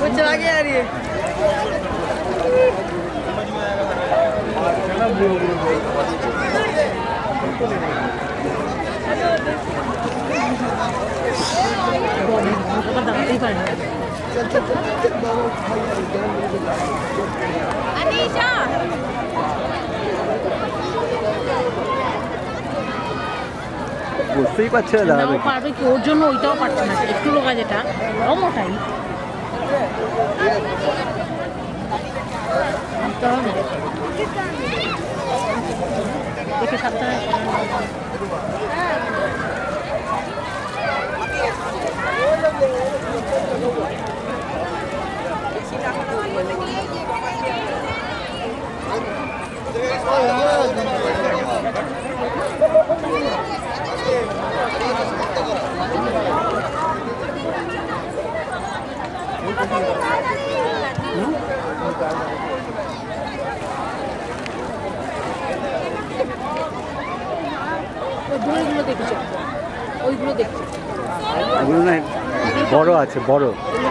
चला गया यार ये अनीशा বুঝতেই পারছে না নাও পারবে কি ওর জন্য ওইটাও পারছে না একটু লোকা যেটা মোটাই দেখে সাবধানে ওইগুলো দেখছো ওগুলো না বড় আছে বড়